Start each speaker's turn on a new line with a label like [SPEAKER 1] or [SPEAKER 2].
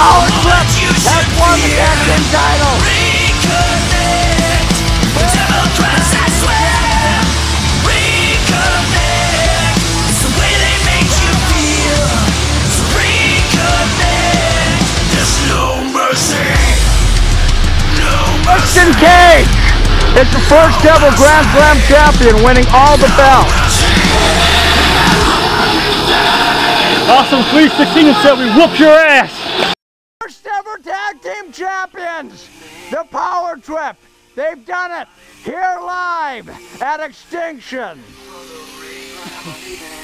[SPEAKER 1] Power Trip has won the tag team title.
[SPEAKER 2] Reconnect. Democrats, I swear. Reconnect. It's the way they make you feel. So reconnect. There's no mercy. No mercy.
[SPEAKER 1] Christian Cage is the first ever Grand Slam champion, winning all the belts.
[SPEAKER 3] Awesome 316 and said we whoop your ass.
[SPEAKER 1] First ever tag team champions, the Power Trip. They've done it here live at Extinction.